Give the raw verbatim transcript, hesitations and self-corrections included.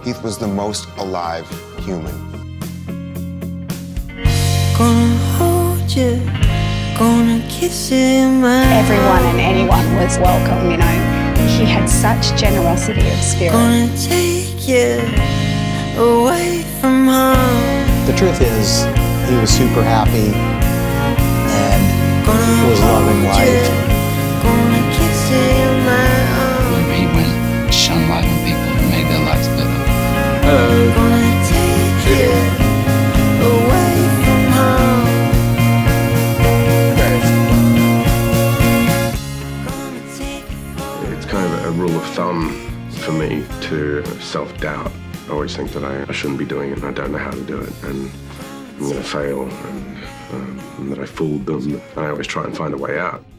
Heath was the most alive human. Gonna hold you, gonna kiss you in my Everyone and anyone was welcome, you know. He had such generosity of spirit. Gonna take you away from home. The truth is, he was super happy and was loving life. Gonna kiss you in my arms. He went and shone light on people and made their lives better. Hello. Gonna take you away from home. Gonna take you. It's kind of a rule of thumb for me to self-doubt. I always think that I, I shouldn't be doing it and I don't know how to do it and I'm going to fail and, um, and that I fooled them. And I always try and find a way out.